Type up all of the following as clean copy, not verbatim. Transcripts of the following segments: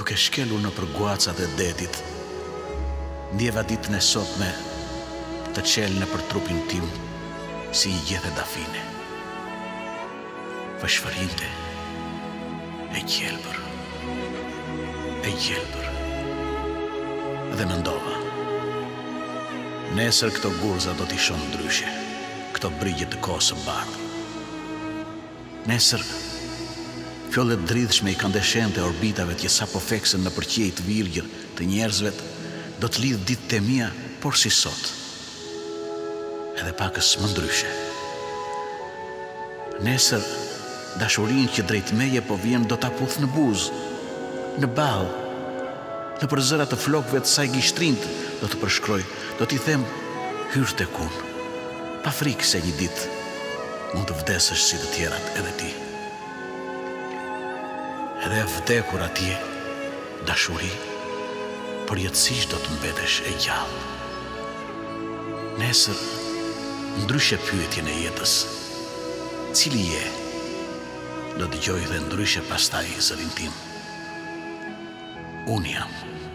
Duke shkelur në përguacat e detit, ndjeva ditën e sotme të qelë në për trupin tim si i gjethe dafine. Vëshfërinte, e gjelbër, dhe mendova, nesër këto gurza do t'i shonë ndryshe, këto brigje të kohës së bardhë. Nesër, fjollet dridhshme i kandeshente orbitave që sa po feksen në përqejt virgjër të njerëzvet, do të lidh ditët e mia, por si sot, edhe pakës më ndryshe. Nesër, dashurin që drejt meje po vjen do t'a puth në buzë, në ballë, në përzëra të flokëve të saj gishtrint, do të përshkroj, do t'i them hyrë tek unë, pa frikë se një ditë mund të vdesësh si të tjerat edhe ti. Edhe vdekur atje, dashuri, përjetësisht do të mbetesh e gjallë. Nesër, ndryshe pyetjen e jetës, cili je, do dëgjoj dhe ndryshe pastaj zërin tim. Unë jam.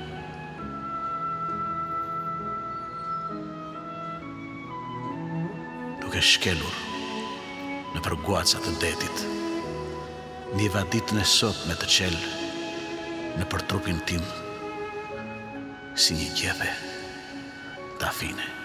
Duke shkelur në përguacat të detit, ndjeva ditën e sotme të qelë në për trupin tim si një gjethe dafine.